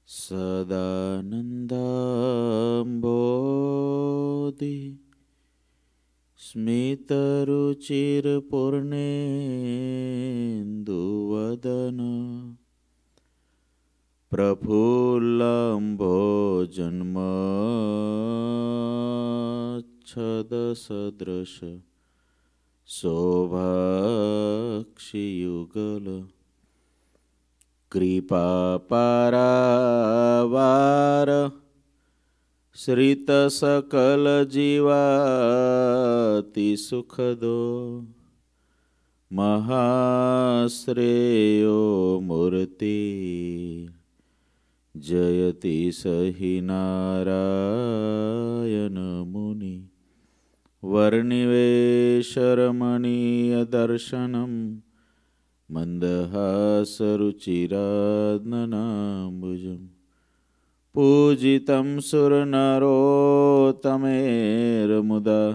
સદાનંદાંબોધિ સ્મિતરુચિરપૂર્ણેન્દુવદન પ્રફુલ્લંભોજન્મચ્છદસદૃશ શોભાક્ષિયુગલ કૃપાપારાવાર શ્રિતસકલજીવાતિ સુખદો મહાશ્રેયો મૂર્તિ જયતિ સહિ નારાયણ મુનિ વર્ણિવેશરમણીય દર્શનમ મંદહાસરુચિરાનનાંબુજમ પૂજિતમ સુરનરોત્તમેર્મુદા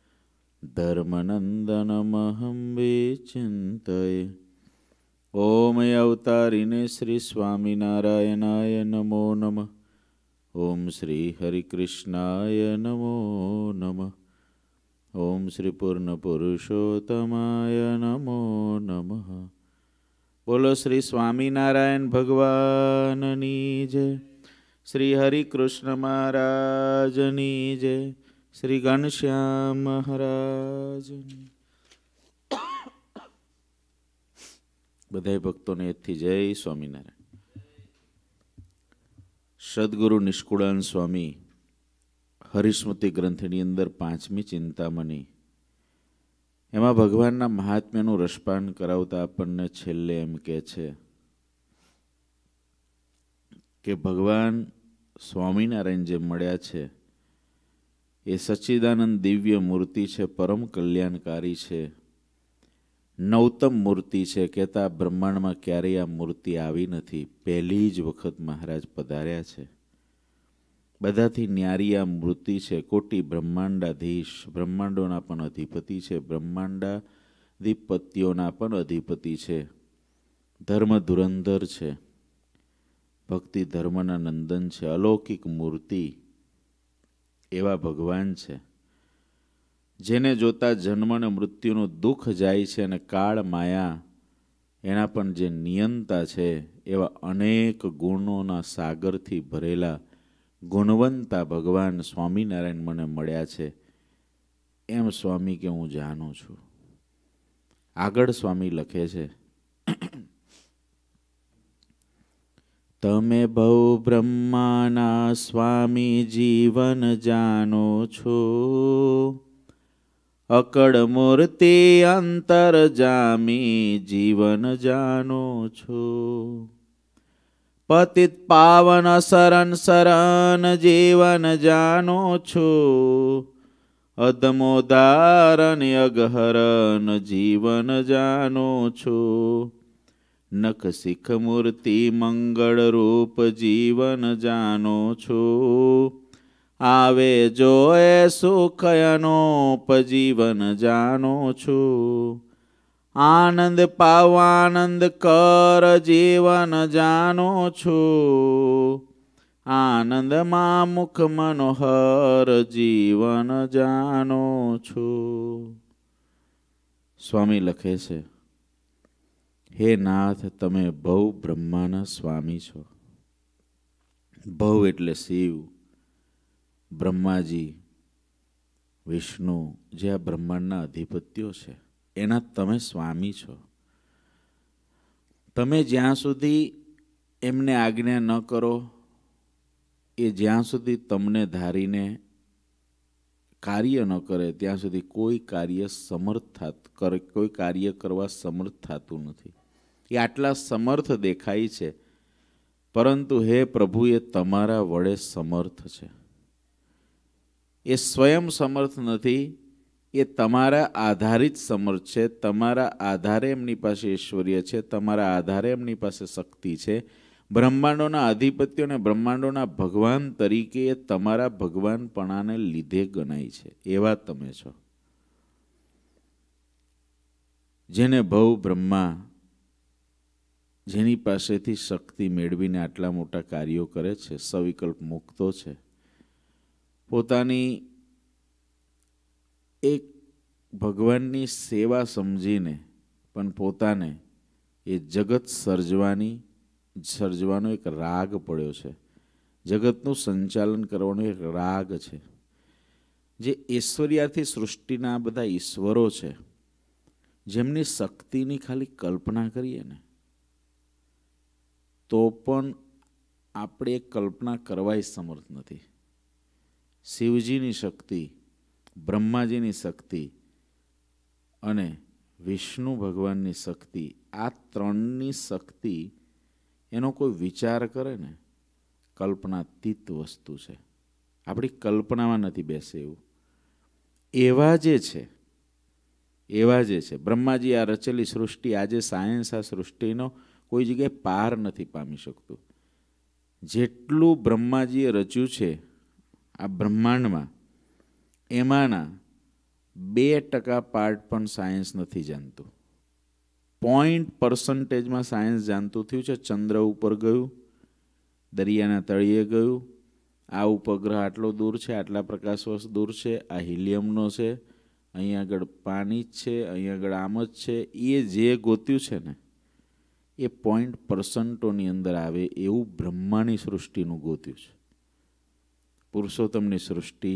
ધર્મનંદનમહં વિચિંતયે. ઓમ અવતારિને શ્રી સ્વામિનારાયણાય નમો નમઃ. ઓમ શ્રી હરિકૃષ્ણાય નમો નમઃ. ઓમ શ્રી પૂર્ણ પુરુષોત્તમાય નમો નમઃ. બોલો શ્રી સ્વામિનારાયણ ભગવાનની જય. શ્રી હરિકૃષ્ણ મહારાજની જય. શ્રી ઘનશ્યામ મહારાજની. બધા ભક્તોને એથી જય સ્વામિનારાયણ. સદગુરુ નિષ્કુળાન સ્વામી હરિસ્મૃતિ ગ્રંથની અંદર 5મી ચિંતામણી, એમાં ભગવાનના મહાત્મ્યનું રસપાન કરાવતા આપણને છેલ્લે એમ કહે છે કે ભગવાન સ્વામિનારાયણ જે મળ્યા છે એ સચ્ચિદાનંદ દિવ્ય મૂર્તિ છે, પરમ કલ્યાણકારી છે, નવતમ મૂર્તિ છે. કહેતા બ્રહ્માંડમાં ક્યારેય આ મૂર્તિ આવી નથી, પહેલી જ વખત મહારાજ પધાર્યા છે. બધાથી ન્યારી આ મૂર્તિ છે. કોટી બ્રહ્માંડાધીશ, બ્રહ્માંડોના પણ અધિપતિ છે, બ્રહ્માંડાધિપત્યોના પણ અધિપતિ છે. ધર્મ ધુરંધર છે, ભક્તિ ધર્મના નંદન છે, અલૌકિક મૂર્તિ એવા ભગવાન છે. જેને જોતા જન્મ અને મૃત્યુનું દુઃખ જાય છે અને કાળ માયા એના પણ જે નિયંતા છે એવા અનેક ગુણોના સાગરથી ભરેલા ગુણવંતા ભગવાન સ્વામિનારાયણ મને મળ્યા છે. એમ સ્વામી કે હું જાણું છું. આગળ સ્વામી લખે છે, તમે ભવ બ્રહ્માના સ્વામી જીવન જાણો છો, અકળ મૂર્તિ અંતર જામી જીવન જાણો છો. પતિત પાવન શરણ શરણ જીવન જાણો છો, અધમોદારન અગહરન જીવન જાણો છો. નખ શિખ મૂર્તિ મંગળ રૂપ જીવન જાણો છો, આવે જોએ સુખ અનોપજીવન જાણો છો. આનંદ પાવાનંદ કર જીવન જાણો છો, આનંદમાં મુખ મનોહર જીવન જાણો છો. સ્વામી લખે છે, હે નાથ, તમે ભવ બ્રહ્માના સ્વામી છો. ભવ એટલે શિવ, બ્રહ્માજી, વિષ્ણુ, જે આ બ્રહ્માંડના અધિપત્યો છે એના તમે સ્વામી છો. તમે જ્યાં સુધી એમને આજ્ઞા ન કરો, એ જ્યાં સુધી તમને ધારીને કાર્ય ન કરે ત્યાં સુધી કોઈ કાર્ય કરવા સમર્થ થતું નથી. એ આટલા સમર્થ દેખાય છે, પરંતુ હે પ્રભુ, એ તમારા વડે સમર્થ છે. એ સ્વયં સમર્થ નથી, એ તમારા આધારિત સમર્થ છે. તમારા આધારે એમની પાસે ઐશ્વર્ય છે, તમારા આધારે એમની પાસે શક્તિ છે. બ્રહ્માંડોના અધિપત્યો અને બ્રહ્માંડોના ભગવાન તરીકે એ તમારા ભગવાનપણાને લીધે ગણાય છે. એવા તમે છો. જેને ભવ બ્રહ્મા જેની પાસેથી શક્તિ મેળવીને આટલા મોટા કાર્યો કરે છે, સવિકલ્પ મુક્તો છે, પોતાની એક ભગવાનની સેવા સમજીને પણ પોતાને એ જગત સર્જવાનો એક રાગ પડ્યો છે, જગતનું સંચાલન કરવાનો એક રાગ છે. જે ઈશ્વર્યાથી સૃષ્ટિના બધા ઈશ્વરો છે, જેમની શક્તિની ખાલી કલ્પના કરીએ ને તો પણ આપણે કલ્પના કરવાય સમર્થ નથી. શિવજીની શક્તિ, બ્રહ્માજીની શક્તિ અને વિષ્ણુ ભગવાનની શક્તિ, આ ત્રણની શક્તિ એનો કોઈ વિચાર કરે ને કલ્પનાતીત વસ્તુ છે. આપણી કલ્પનામાં નથી બેસે એવું. એવા જે છે બ્રહ્માજી આ રચેલી સૃષ્ટિ, આજે સાયન્સ આ સૃષ્ટિનો કોઈ જગ્યાએ પાર નથી પામી શકતું. જેટલું બ્રહ્માજીએ રચ્યું છે આ બ્રહ્માંડમાં, એમાંના 2% પાર્ટ પણ સાયન્સ નથી જાણતું. 0% સાયન્સ જાણતું થયું છે. ચંદ્ર ઉપર ગયું, દરિયાના તળિયે ગયું, આ ઉપગ્રહ આટલો દૂર છે, આટલા પ્રકાશ વર્ષ દૂર છે, આ હિલિયમનો છે, અહીંયા આગળ પાણી જ છે, અહીંયા આગળ આમ જ છે. એ જે ગોત્યું છે ને એ 0% અંદર આવે એવું બ્રહ્માની સૃષ્ટિનું ગોત્યું છે. પુરુષોત્તમની સૃષ્ટિ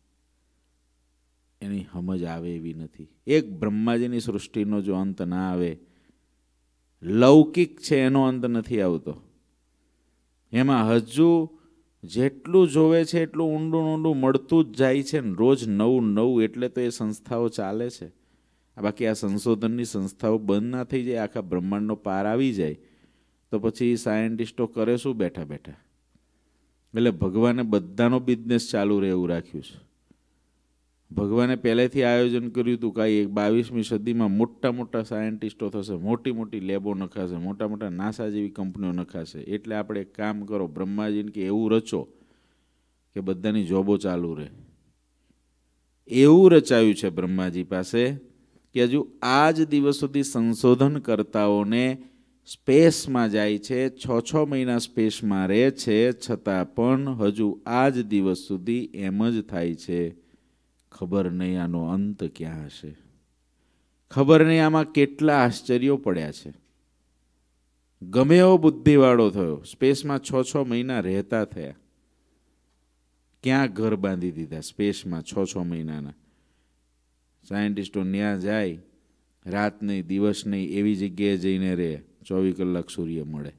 એની સમજ આવે એવી નથી. એક બ્રહ્માજીની સૃષ્ટિનો જો અંત ના આવે, લૌકિક છે એનો અંત નથી આવતો. એમાં હજુ જેટલું જોવે છે એટલું ઊંડું ઊંડું મળતું જ જાય છે ને, રોજ નવું નવું. એટલે તો એ સંસ્થાઓ ચાલે છે. બાકી આ સંશોધનની સંસ્થાઓ બંધ ના થઈ જાય, આખા બ્રહ્માંડનો પાર આવી જાય તો પછી સાયન્ટિસ્ટો કરે શું બેઠા બેઠા? એટલે ભગવાને બધાનો બિઝનેસ ચાલુ રહે એવું રાખ્યું છે. ભગવાને પહેલેથી આયોજન કર્યું હતું કે 22મી સદીમાં મોટા મોટા સાયન્ટિસ્ટો થશે, મોટી મોટી લેબો નખાશે, મોટા મોટા નાસા જેવી કંપનીઓ નખાશે. એટલે આપણે એક કામ કરો, બ્રહ્માજીને કે એવું રચો કે બધાની જોબો ચાલુ રહે. એવું રચાયું છે બ્રહ્માજી પાસે કે હજુ આજ દિવસ સુધી સંશોધનકર્તાઓને સ્પેસમાં જાય છે, 6 મહિના સ્પેસમાં રહે છે, છતાં પણ હજુ આજ દિવસ સુધી એમ જ થાય છે. ખબર નહીં આનો અંત ક્યાં હશે, ખબર નહીં આમાં કેટલા આશ્ચર્યો પડ્યા છે. ગમે એવો બુદ્ધિવાળો થયો, સ્પેસમાં 6 મહિના રહેતા થયા, ક્યાં ઘર બાંધી દીધા સ્પેસમાં 6 મહિનાના. સાયન્ટિસ્ટો ત્યાં જાય, રાત નહીં દિવસ નહીં એવી જગ્યાએ જઈને રહે, 24 કલાક સૂર્ય મળે,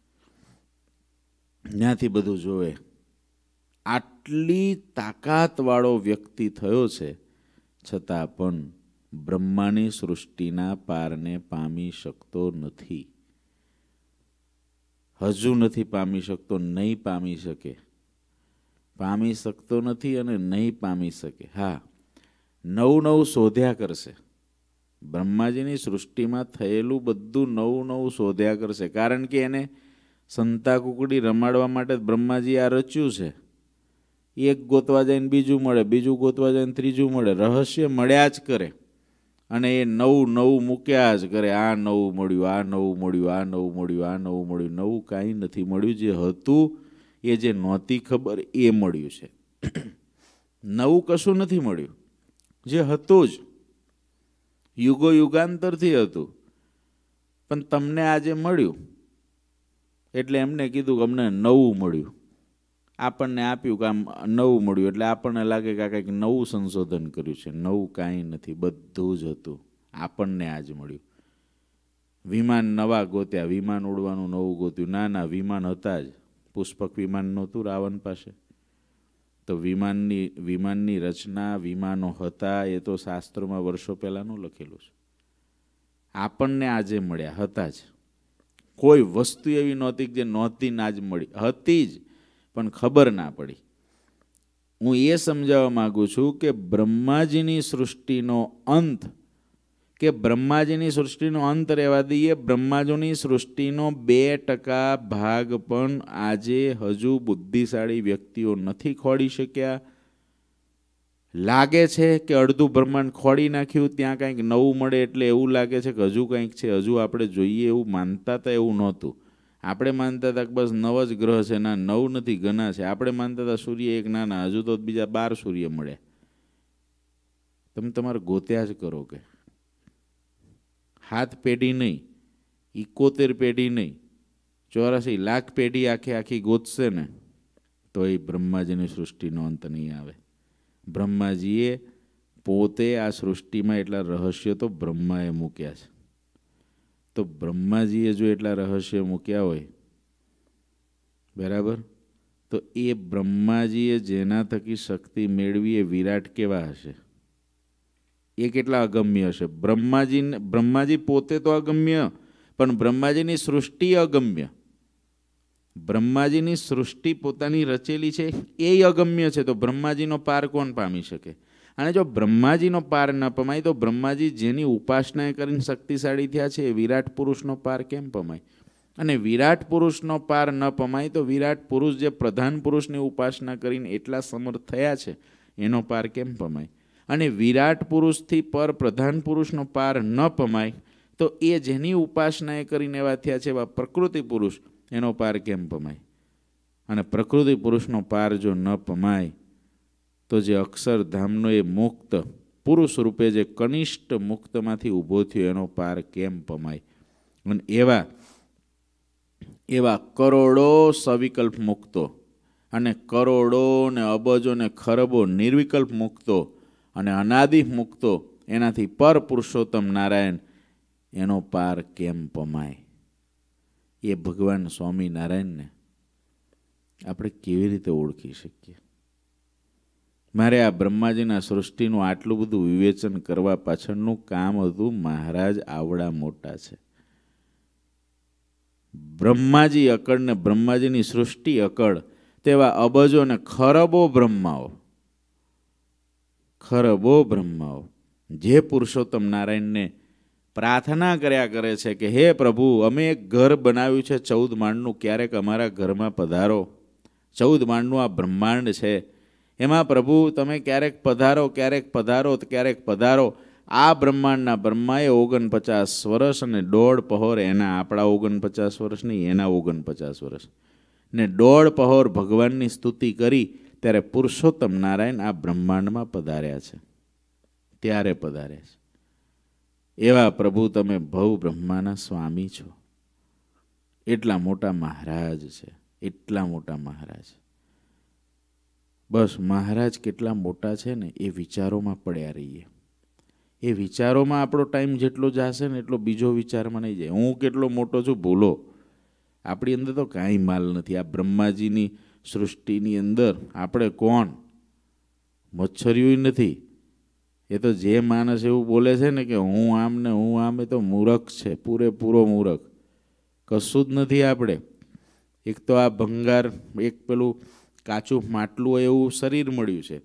ત્યાંથી બધું જોવે. આટલી તાકાતવાળો વ્યક્તિ થયો છે, છતાં પણ બ્રહ્માની સૃષ્ટિના પારને પામી શકતો નથી. હજુ નથી પામી શકતો, નહીં પામી શકે. પામી શકતો નથી અને નહીં પામી શકે. હા, નવું શોધ્યા કરશે. બ્રહ્માજીની સૃષ્ટિમાં થયેલું બધું નવું શોધ્યા કરશે. કારણ કે એને સંતા કુકડી રમાડવા માટે બ્રહ્માજી આ રચ્યું છે. એક ગોતવા જાય ને બીજું મળે, બીજું ગોતવા જાય ને ત્રીજું મળે. રહસ્ય મળ્યા જ કરે અને એ નવું મૂક્યા જ કરે. આ નવું મળ્યું, આ નવું મળ્યું, આ નવું મળ્યું, આ નવું મળ્યું. નવું કાંઈ નથી મળ્યું. જે હતું એ જે નહોતી ખબર એ મળ્યું છે. નવું કશું નથી મળ્યું, જે હતું જ યુગાંતરથી હતું. પણ તમને આજે મળ્યું એટલે એમને કીધું કે અમને નવું મળ્યું. આપણને આપ્યું કે આમ નવું મળ્યું એટલે આપણને લાગે કે આ કંઈક નવું સંશોધન કર્યું છે. નવું કાંઈ નથી, બધું જ હતું. આપણને આજ મળ્યું. વિમાન નવા ગોત્યા, વિમાન ઉડવાનું નવું ગોત્યું. ના, વિમાન હતા જ. પુષ્પક વિમાન નહોતું રાવણ પાસે, તો વિમાનની રચના, વિમાનો હતા, એ તો શાસ્ત્રોમાં વર્ષો પહેલાંનું લખેલું છે. આપણને આજે મળ્યા, હતા જ. કોઈ વસ્તુ એવી નહોતી કે જે નહોતી ના જ મળી, હતી જ પણ ખબર ના પડી. હું એ સમજાવવા માગું છું કે બ્રહ્માજીની સૃષ્ટિનો અંત, કે બ્રહ્માજીની સૃષ્ટિનો અંત રહેવા દઈએ, બ્રહ્માજીની સૃષ્ટિનો 2% ભાગ પણ આજે હજુ બુદ્ધિશાળી વ્યક્તિઓ નથી ખોડી શક્યા. લાગે છે કે અડધું બ્રહ્માંડ ખોડી નાખ્યું, ત્યાં કંઈક નવું મળે એટલે એવું લાગે છે કે હજુ કંઈક છે, હજુ આપણે જોઈએ એવું માનતા હતા એવું નહોતું. આપણે માનતા હતા કે બસ 9 જ ગ્રહ છે, ના 9 નથી ઘણા છે. આપણે માનતા હતા સૂર્ય એક નાના, હજુ તો બીજા 12 સૂર્ય મળે. તમે તમારે ગોત્યા જ કરો કે 7 પેઢી નહીં, 71 પેઢી નહીં, 84 લાખ પેઢી આખી ગોતશે ને તો એ બ્રહ્માજીની સૃષ્ટિનો અંત નહીં આવે. બ્રહ્માજીએ પોતે આ સૃષ્ટિમાં એટલા રહસ્યો તો બ્રહ્માએ મૂક્યા છે. તો બ્રહ્માજીએ જો એટલા રહસ્યો મૂક્યા હોય, બરાબર, તો એ બ્રહ્માજીએ જેના થકી શક્તિ મેળવી એ વિરાટ કેવા હશે, એ કેટલા અગમ્ય હશે. બ્રહ્માજી પોતે તો અગમ્ય, પણ બ્રહ્માજીની સૃષ્ટિ અગમ્ય. બ્રહ્માજીની સૃષ્ટિ પોતાની રચેલી છે એ અગમ્ય છે. તો બ્રહ્માજીનો પાર કોણ પામી શકે? અને જો બ્રહ્માજીનો પાર ન પમાય તો બ્રહ્માજી જેની ઉપાસના કરીને શક્તિશાળી થયા છે એ વિરાટ પુરુષનો પાર કેમ પમાય? અને વિરાટ પુરુષનો પાર ન પમાય તો વિરાટ પુરુષ જે પ્રધાન પુરુષની ઉપાસના કરીને એટલા સમર્થ થયા છે એનો પાર કેમ પમાય? અને વિરાટ પુરુષથી પર પ્રધાન પુરુષનો પાર ન પમાય તો એ જેની ઉપાસના એ કરીને એવા થયા છે એવા પ્રકૃતિ પુરુષ, એનો પાર કેમ પમાય? અને પ્રકૃતિ પુરુષનો પાર જો ન પમાય તો જે અક્ષરધામનો એ મુક્ત પુરુષ રૂપે જે કનિષ્ઠ મુક્તમાંથી ઊભો થયો એનો પાર કેમ પમાય? અને એવા કરોડો સવિકલ્પ મુક્તો અને કરોડો ને અબજો ને ખરબો નિર્વિકલ્પ મુક્તો અને અનાદિ મુક્તો, એનાથી પર પુરુષોત્તમ નારાયણ, એનો પાર કેમ પમાય? એ ભગવાન સ્વામિનારાયણને આપણે કેવી રીતે ઓળખી શકીએ? મારે આ બ્રહ્માજીના સૃષ્ટિનું આટલું બધું વિવેચન કરવા પાછળનું કામ હતું. મહારાજ આવડા મોટા છે. બ્રહ્માજી અકળ ને બ્રહ્માજીની સૃષ્ટિ અકળ, તેવા અબજો ને ખરબો બ્રહ્માઓ જે પુરુષોત્તમ નારાયણને પ્રાર્થના કર્યા કરે છે કે હે પ્રભુ, અમે એક ઘર બનાવ્યું છે 14 માળનું, ક્યારેક અમારા ઘરમાં પધારો. 14 માળનું આ બ્રહ્માંડ છે, એમાં પ્રભુ તમે ક્યારેક પધારો, ક્યારેક પધારો. આ બ્રહ્માંડના બ્રહ્માએ 49 વર્ષ અને 1.5 પહોર, એના આપણા 49 વર્ષ નહીં, એના 49 વર્ષ ને 1.5 પહોર ભગવાનની સ્તુતિ કરી ત્યારે પુરુષોત્તમ નારાયણ આ બ્રહ્માંડમાં પધાર્યા છે. ત્યારે પધાર્યા છે. એવા પ્રભુ તમે ભવ બ્રહ્માના સ્વામી છો. એટલા મોટા મહારાજ છે, એટલા મોટા મહારાજ. બસ મહારાજ કેટલા મોટા છે ને એ વિચારોમાં પડ્યા રહીએ. એ વિચારોમાં આપણો ટાઈમ જેટલો જશે ને એટલો બીજો વિચારમાં નહીં જાય. હું કેટલો મોટો છું ભૂલો, આપણી અંદર તો કાંઈ માલ નથી. આ બ્રહ્માજીની સૃષ્ટિની અંદર આપણે કોણ? મચ્છરિયું નથી. એ તો જે માણસ એવું બોલે છે ને કે હું આમ ને હું આમ, એ તો મૂરખ છે, પૂરેપૂરો મૂરખ. કશું જ નથી આપણે. એક તો આ ભંગાર, એક પેલું કાચું માટલું હોય એવું શરીર મળ્યું છે.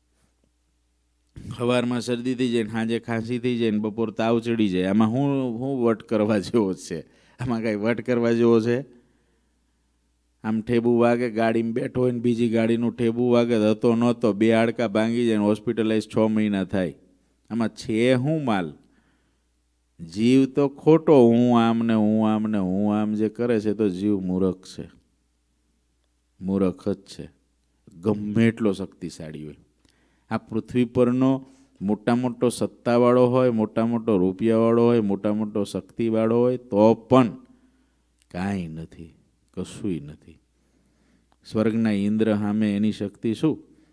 સવારમાં શરદી થઈ જાય, સાંજે ખાંસી થઈ જાય, બપોર તાવ ચડી જાય. આમાં હું વટ કરવા જેવો છે? આમાં કાંઈ વટ કરવા જેવો છે? આમ ઠેબુ વાગે, ગાડીમાં બેઠો હોય ને બીજી ગાડીનું ઠેબુ વાગે, હતો નહોતો, 2 હાડકાં ભાંગી જાય, હોસ્પિટલાઇઝ 6 મહિના થાય. આમાં છે શું માલ? જીવ તો ખોટો હું આમ ને હું આમ ને હું આમ જે કરે છે તો જીવ મૂરખ છે, મૂરખ જ છે. ગમે એટલો શક્તિશાળી હોય, આ પૃથ્વી પરનો મોટા મોટો સત્તાવાળો હોય, મોટા મોટો રૂપિયાવાળો હોય, મોટા મોટો શક્તિવાળો હોય, તો પણ કાંઈ નથી, કશુંય નથી. સ્વર્ગના ઇન્દ્ર સામે એની શક્તિ શું?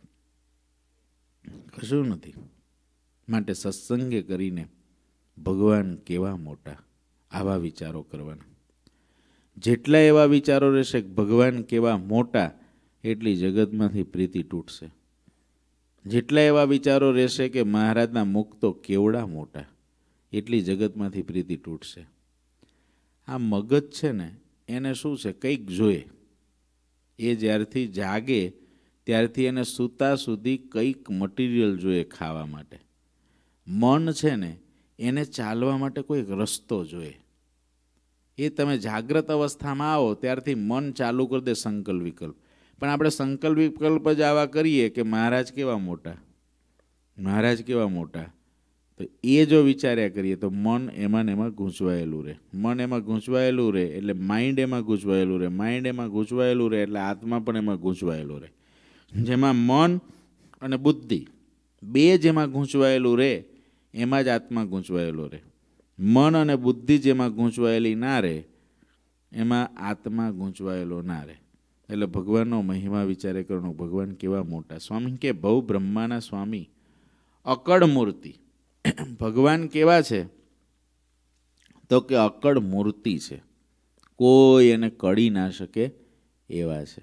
કશું નથી. માટે સત્સંગે કરીને ભગવાન કેવા મોટા, આવા વિચારો કરવાના. જેટલા એવા વિચારો રહેશે કે ભગવાન કેવા મોટા, એટલી જગતમાંથી પ્રીતિ તૂટશે. જેટલા એવા વિચારો રહેશે કે મહારાજના મુક્તો કેવડા મોટા, એટલી જગતમાંથી પ્રીતિ તૂટશે. આ મગજ છે ને એને શું છે? કંઈક જોઈએ. એ જ્યારથી જાગે ત્યારથી એને સૂતા સુધી કંઈક મટીરિયલ જોઈએ ખાવા માટે. મન છે ને એને ચાલવા માટે કોઈક રસ્તો જોઈએ. એ તમે જાગ્રત અવસ્થામાં આવો ત્યારથી મન ચાલુ કરી દે સંકલ્પ વિકલ્પ. પણ આપણે સંકલ્પ વિકલ્પ જ આવા કરીએ કે મહારાજ કેવા મોટા, મહારાજ કેવા મોટા, તો એ જો વિચાર્યા કરીએ તો મન એમાં ને એમાં ગૂંચવાયેલું રહે. મન એમાં ગૂંચવાયેલું રહે એટલે માઇન્ડ એમાં ગૂંચવાયેલું રહે. માઇન્ડ એમાં ગૂંચવાયેલું રહે એટલે આત્મા પણ એમાં ગૂંચવાયેલો રહે. જેમાં મન અને બુદ્ધિ બે જેમાં ગૂંચવાયેલું રહે એમાં જ આત્મા ગૂંચવાયેલો રહે. મન અને બુદ્ધિ જેમાં ગૂંચવાયેલી ના રહે એમાં આત્મા ગૂંચવાયેલો ના રહે. એટલે ભગવાનનો મહિમા વિચારે કરવાનો. ભગવાન કેવા મોટા. સ્વામી કે ભવ બ્રહ્માના સ્વામી અકળ મૂર્તિ. ભગવાન કેવા છે તો કે અકળ મૂર્તિ છે, કોઈ એને કળી ના શકે એવા છે.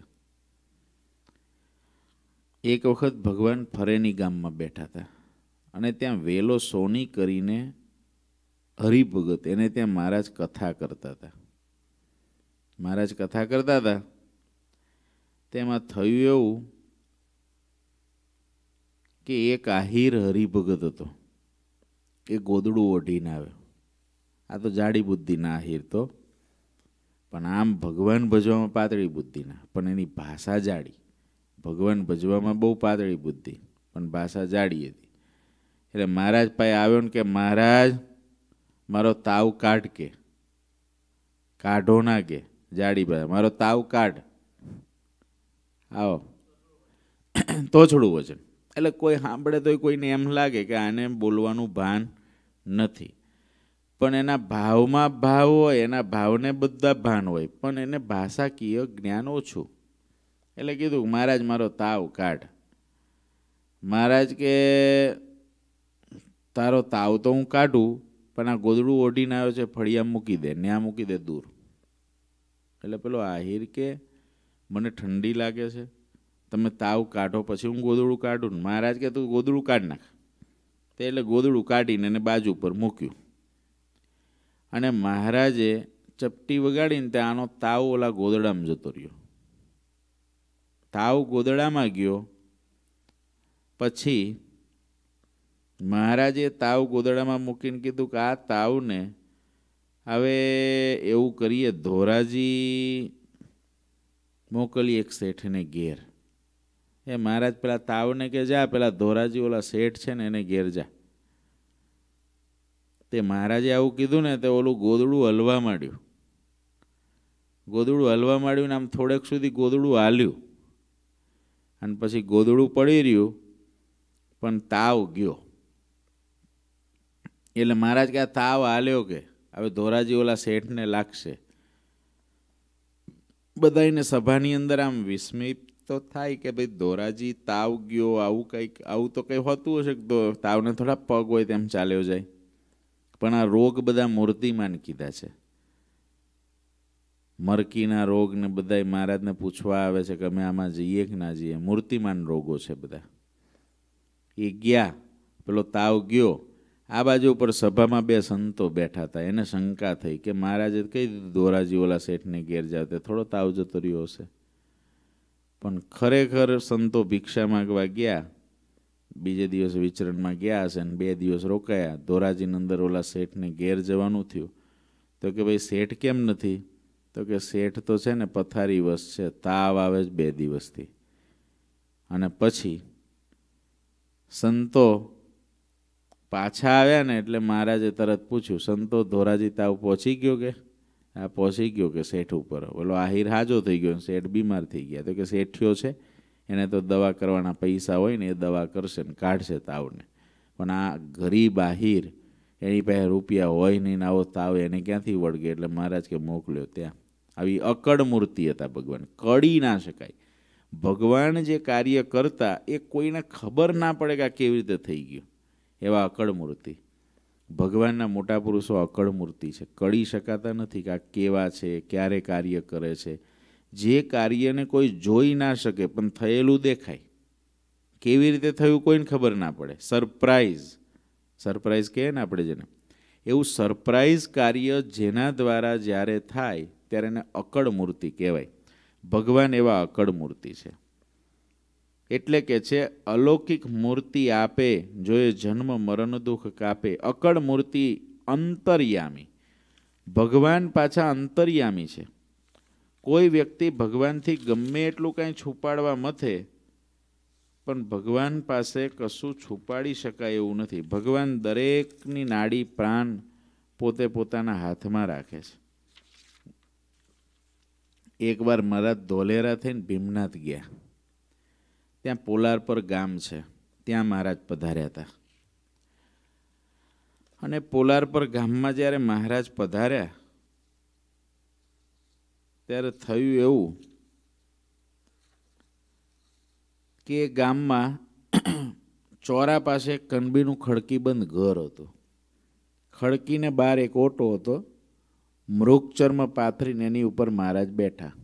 એક વખત ભગવાન ફરેની ગામમાં બેઠા હતા અને ત્યાં વેલો સોની કરીને હરિભગત એને ત્યાં મહારાજ કથા કરતા હતા. મહારાજ કથા કરતા હતા તેમાં થયું એવું કે એક આહિર હરિભગત હતો. એ ગોદડું ઓઢીને આવ્યો. આ તો જાડી બુદ્ધિના આહિર તો, પણ આમ ભગવાન ભજવામાં પાતળી બુદ્ધિના, પણ એની ભાષા જાડી. ભગવાન ભજવામાં બહુ પાતળી બુદ્ધિ પણ ભાષા જાડી હતી. એટલે મહારાજ પાસે આવ્યો ને કે મહારાજ મારો તાવ કાઢ, કે કાઢો ના, કે જાડી ભાષા મારો તાવ કાઢ, આવો તો થોડું વચન. એટલે કોઈ સાંભળે તો કોઈને એમ લાગે કે આને બોલવાનું ભાન નથી, પણ એના ભાવમાં ભાવ હોય, એના ભાવને બધા ભાન હોય, પણ એને ભાષાકીય જ્ઞાન ઓછું. એટલે કીધું મહારાજ મારો તાવ કાઢ. મહારાજ કે તારો તાવ તો હું કાઢું, પણ આ ગોદડું ઓઢીને આવ્યો છે ફળિયા મૂકી દે, ન્યા મૂકી દે દૂર. એટલે પેલો આહિર કે મને ઠંડી લાગે છે, તમે તાવ કાઢો પછી હું ગોદડું કાઢું. મહારાજ કે તું ગોદડું કાઢ નાખ. તે એટલે ગોદડું કાઢીને એને બાજુ ઉપર મૂક્યું અને મહારાજે ચપટી વગાડીને તે આનો તાવ ઓલા ગોદડામાં જતો રહ્યો. તાવ ગોદડામાં ગયો પછી મહારાજે તાવ ગોદડામાં મૂકીને કીધું કે આ તાવને હવે એવું કરીએ, ધોરાજી મોકલીએ એક શેઠને ઘેર. એ મહારાજ પેલા તાવને કે જા પેલા ધોરાજી ઓલા શેઠ છે ને એને ઘેર જા. તે મહારાજે આવું કીધું ને તે ઓલું ગોદડું હલવા માંડ્યું. ગોદડું હલવા માંડ્યું ને આમ થોડેક સુધી ગોદડું હાલ્યું અને પછી ગોદડું પડી રહ્યું પણ તાવ ગયો. એટલે મહારાજ કે આ તાવ હાલ્યો, કે હવે ધોરાજી ઓલા શેઠને લાગશે. બધાને સભાની અંદર આમ વિસ્મિત તો થાય કે ભાઈ ધોરાજી તાવ ગયો, આવું કંઈક, આવું તો કંઈ હોતું હશે કે તાવને થોડા પગ હોય તેમ ચાલ્યો જાય. પણ આ રોગ બધા મૂર્તિમાન કીધા છે. મરકીના રોગ ને બધા મહારાજને પૂછવા આવે છે કે અમે આમાં જઈએ કે ના જઈએ. મૂર્તિમાન રોગો છે બધા. એ ગયા, પેલો તાવ ગયો. આ બાજુ ઉપર સભામાં બે સંતો બેઠા હતા. એને શંકા થઈ કે મહારાજે કહી દીધું ધોરાજી ઓલા શેઠને ઘેર જાવ, તે થોડો તાવ જતો રહ્યો હશે. પણ ખરેખર સંતો ભિક્ષા માગવા ગયા, બીજે દિવસ વિચરણમાં ગયા હશે ને 2 દિવસ રોકાયા. ધોરાજીની અંદર ઓલા શેઠને ઘેર જવાનું થયું તો કે ભાઈ શેઠ કેમ નથી? તો કે શેઠ તો છે ને પથારી વસ છે, તાવ આવે જ 2 દિવસથી. અને પછી સંતો પાછા આવ્યા ને એટલે મહારાજે તરત પૂછ્યું, સંતો ધોરાજી તાવ પહોંચી ગયો? કે આ પહોંચી ગયો કે શેઠ ઉપર. બોલો આહિર હાજો થઈ ગયો, શેઠ બીમાર થઈ ગયા. તો કે શેઠિયો છે એને તો દવા કરવાના પૈસા હોય ને એ દવા કરશે ને કાઢશે તાવને. પણ આ ગરીબ આહિર એની પાસે રૂપિયા હોય નહીં ને આવો તાવ એને ક્યાંથી વળગે? એટલે મહારાજ કે મોકલ્યો ત્યાં. આવી અકળ મૂર્તિ હતા ભગવાન, કળી ના શકાય. ભગવાન જે કાર્ય કરતા એ કોઈને ખબર ના પડે કે આ કેવી રીતે થઈ ગયું. એવા અકળ મૂર્તિ. ભગવાનના મોટા પુરુષો અકળ મૂર્તિ છે, કળી શકાતા નથી કે આ કેવા છે, ક્યારે કાર્ય કરે છે. જે કાર્યને કોઈ જોઈ ના શકે પણ થયેલું દેખાય. કેવી રીતે થયું કોઈને ખબર ના પડે. સરપ્રાઈઝ, સરપ્રાઈઝ કહે ને આપણે જેને, એવું સરપ્રાઈઝ કાર્ય જેના દ્વારા જ્યારે થાય ત્યારે એને અકળ મૂર્તિ કહેવાય. ભગવાન એવા અકળ મૂર્તિ છે. એટલે કે છે અલૌકિક મૂર્તિ આપે, જોએ જન્મ મરણ દુઃખ કાપે. અકળ મૂર્તિ અંતર્યામી. ભગવાન પાછા અંતર્યામી છે. કોઈ વ્યક્તિ ભગવાનથી ગમે એટલું કાંઈ છુપાડવા મથે પણ ભગવાન પાસે કશું છુપાડી શકાય એવું નથી. ભગવાન દરેકની નાડી પ્રાણ પોતે પોતાના હાથમાં રાખે છે. એકવાર મહારાજ ધોલેરા થઈને ભીમનાથ ગયા. ત્યાં પોલાર પર ગામ છે, ત્યાં મહારાજ પધાર્યા હતા. અને પોલાર પર ગામમાં જ્યારે મહારાજ પધાર્યા ત્યારે થયું એવું કે ગામમાં ચોરા પાસે કનબીનું ખડકીબંધ ઘર હતું. ખડકીને બહાર એક ઓટો હતો. મૃગચર્મ પાથરીને એની ઉપર મહારાજ બેઠા.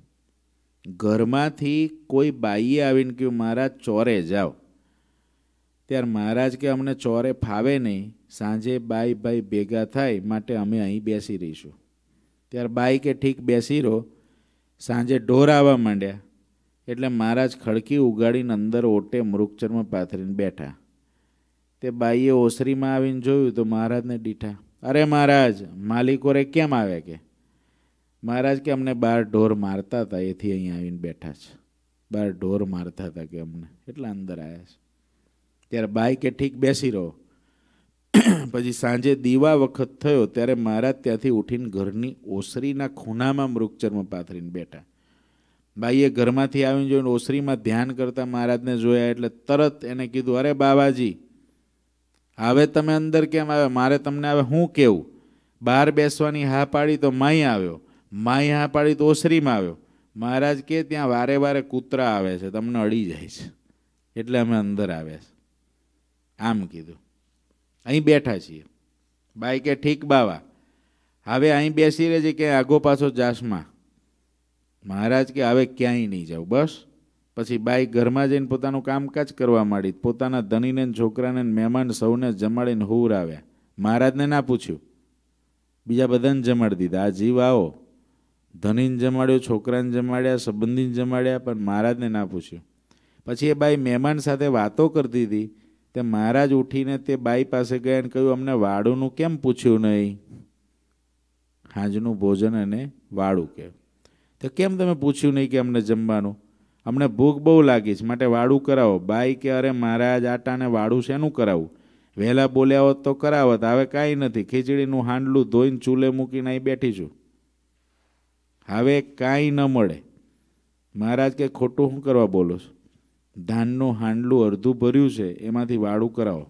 ઘરમાંથી કોઈ બાઈએ આવીને કહ્યું, મહારાજ ચોરે જાઓ. ત્યારે મહારાજ કે અમને ચોરે ફાવે નહીં, સાંજે બાઈ ભાઈ ભેગા થાય માટે અમે અહીં બેસી રહીશું. ત્યારે બાઈ કે ઠીક બેસી રહો. સાંજે ઢોર આવવા માંડ્યા એટલે મહારાજ ખડકી ઉગાડીને અંદર ઓટે મૃગચર્મ પાથરીને બેઠા. તે બાઈએ ઓસરીમાં આવીને જોયું તો મહારાજને દીઠા. અરે મહારાજ, માલિકો રે કેમ આવે? કે મહારાજ કે અમને બહાર ઢોર મારતા હતા એથી અહીં આવીને બેઠા છે. બહાર ઢોર મારતા હતા કે અમને, એટલા અંદર આવ્યા છે. ત્યારે બાઈ કે ઠીક બેસી રહો. પછી સાંજે દીવા વખત થયો ત્યારે મહારાજ ત્યાંથી ઉઠીને ઘરની ઓસરીના ખૂણામાં મૃગચર્મ પાથરીને બેઠા. બાઈએ ઘરમાંથી આવીને જોઈને ઓસરીમાં ધ્યાન કરતા મહારાજને જોયા એટલે તરત એને કીધું, અરે બાવાજી, હવે તમે અંદર કેમ આવ્યા? મારે તમને હવે શું કહેવું? બહાર બેસવાની હા પાડી તો માઈ આવ્યો, માઈ હા પાડી તો ઓસરીમાં આવ્યો. મહારાજ કે ત્યાં વારે વારે કૂતરા આવે છે, તમને અડી જાય છે, એટલે અમે અંદર આવ્યા છે. આમ કીધું. અહીં બેઠા છીએ. બાઈ કે ઠીક બાવા, હવે અહીં બેસી રહેજે કે આગો પાછો જાસમાં. મહારાજ કે હવે ક્યાંય નહીં જાવ, બસ. પછી બાઈ ઘરમાં જઈને પોતાનું કામકાજ કરવા માંડી. પોતાના ધણીને છોકરાને મહેમાન સૌને જમાડીને હુર આવ્યા. મહારાજને ના પૂછ્યું, બીજા બધાને જમાડી દીધા. આ જીવ આવો, ધણીને જમાડ્યો, છોકરાને જમાડ્યા, સંબંધીને જમાડ્યા, પણ મહારાજને ના પૂછ્યું. પછી એ બાઈ મહેમાન સાથે વાતો કરતી હતી તે મહારાજ ઉઠીને તે બાઈ પાસે ગયા અને કહ્યું, અમને વાડુનું કેમ પૂછ્યું નહીં? સાંજનું ભોજન અને વાડું કે તો કેમ તમે પૂછ્યું નહીં કે અમને જમવાનું? અમને ભૂખ બહુ લાગી છે માટે વાડું કરાવો. બાઈ કે અરે મહારાજ, આટાને વાડું શેનું કરાવું? વહેલા બોલ્યા હોત તો કરાવત, હવે કાંઈ નથી. ખીચડીનું હાંડલું ધોઈને ચૂલે મૂકીને અહીં બેઠી છું, હવે કાંઈ ન મળે. મહારાજ કે ખોટું શું કરવા બોલો છો? ધાનનું હાંડલું અડધું ભર્યું છે, એમાંથી વાડું કરાવો,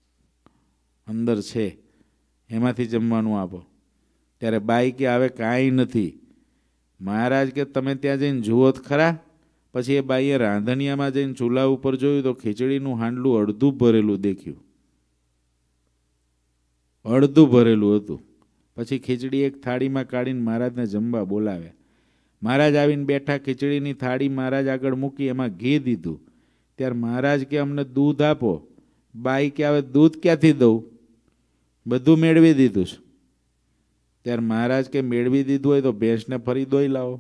અંદર છે એમાંથી જમવાનું આપો. ત્યારે બાઈ કે હવે કાંઈ નથી. મહારાજ કે તમે ત્યાં જઈને જુઓ તો ખરા. પછી એ બાઈએ રાંધણિયામાં જઈને ચૂલા ઉપર જોયું તો ખીચડીનું હાંડલું અડધું ભરેલું દેખ્યું. અડધું ભરેલું હતું. પછી ખીચડી એક થાળીમાં કાઢીને મહારાજને જમવા બોલાવ્યા. મહારાજ આવીને બેઠા. ખીચડીની થાળી મહારાજ આગળ મૂકી, એમાં ઘી દીધું. ત્યારે મહારાજ કે અમને દૂધ આપો. બાઈ કે હવે દૂધ ક્યાંથી દઉં? બધું મેળવી દીધું છે. ત્યારે મહારાજ કે મેળવી દીધું હોય તો ભેંસને ફરી દોઈ લાવો.